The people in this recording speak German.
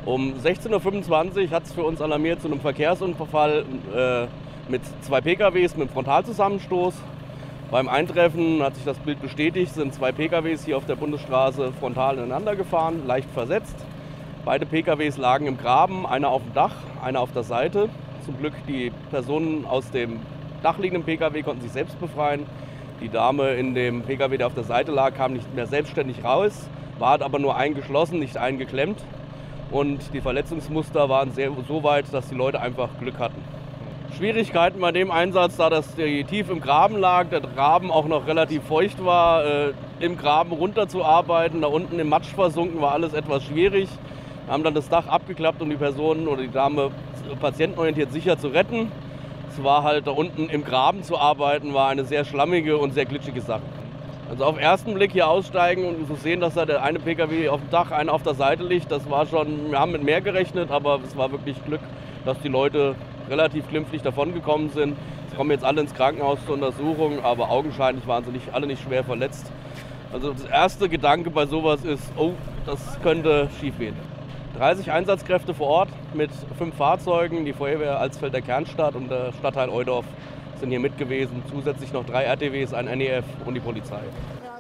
Um 16:25 Uhr hat es für uns alarmiert zu einem Verkehrsunfall mit zwei PKWs mit einem Frontalzusammenstoß. Beim Eintreffen hat sich das Bild bestätigt, sind zwei PKWs hier auf der Bundesstraße frontal ineinander gefahren, leicht versetzt. Beide PKWs lagen im Graben, einer auf dem Dach, einer auf der Seite. Zum Glück die Personen aus dem dachliegenden PKW konnten sich selbst befreien. Die Dame in dem PKW, der auf der Seite lag, kam nicht mehr selbstständig raus, war aber nur eingeschlossen, nicht eingeklemmt. Und die Verletzungsmuster waren so weit, dass die Leute einfach Glück hatten. Schwierigkeiten bei dem Einsatz, da das tief im Graben lag, der Graben auch noch relativ feucht war, im Graben runterzuarbeiten, da unten im Matsch versunken, war alles etwas schwierig. Wir haben dann das Dach abgeklappt, um die Person oder die Dame patientenorientiert sicher zu retten. Es war halt da unten im Graben zu arbeiten, war eine sehr schlammige und sehr glitschige Sache. Also auf den ersten Blick hier aussteigen und zu sehen, dass da der eine PKW auf dem Dach, einer auf der Seite liegt, das war schon, wir haben mit mehr gerechnet, aber es war wirklich Glück, dass die Leute relativ glimpflich davongekommen sind. Sie kommen jetzt alle ins Krankenhaus zur Untersuchung, aber augenscheinlich waren sie alle nicht schwer verletzt. Also das erste Gedanke bei sowas ist, oh, das könnte schief gehen. 30 Einsatzkräfte vor Ort mit 5 Fahrzeugen, die Feuerwehr Alsfelder Kernstadt und der Stadtteil Eudorf sind hier mit gewesen. Zusätzlich noch 3 RTWs, ein NEF und die Polizei.